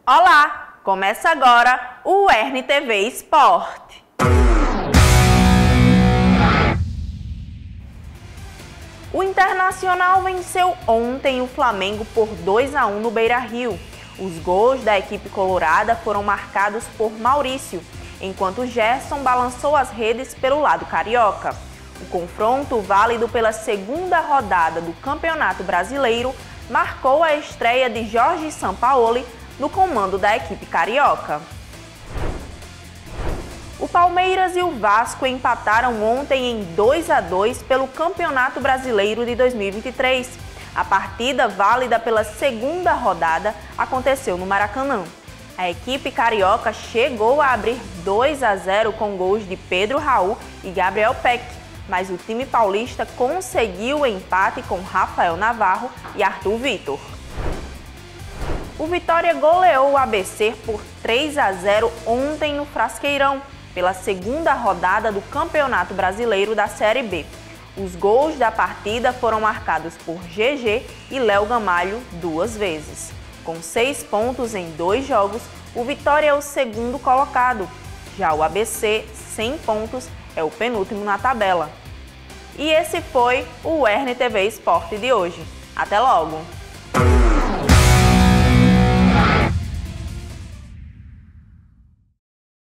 Olá! Começa agora o RNTV Esporte. O Internacional venceu ontem o Flamengo por 2-1 no Beira-Rio. Os gols da equipe colorada foram marcados por Maurício, enquanto Gerson balançou as redes pelo lado carioca. O confronto, válido pela segunda rodada do Campeonato Brasileiro, marcou a estreia de Jorge Sampaoli no comando da equipe carioca. O Palmeiras e o Vasco empataram ontem em 2-2 pelo Campeonato Brasileiro de 2023. A partida, válida pela segunda rodada, aconteceu no Maracanã. A equipe carioca chegou a abrir 2-0 com gols de Pedro Raul e Gabriel Peck, mas o time paulista conseguiu o empate com Rafael Navarro e Arthur Vitor. O Vitória goleou o ABC por 3-0 ontem no Frasqueirão, pela segunda rodada do Campeonato Brasileiro da Série B. Os gols da partida foram marcados por GG e Léo Gamalho 2 vezes. Com 6 pontos em 2 jogos, o Vitória é o segundo colocado. Já o ABC, 100 pontos, é o penúltimo na tabela. E esse foi o RNTV Esporte de hoje. Até logo!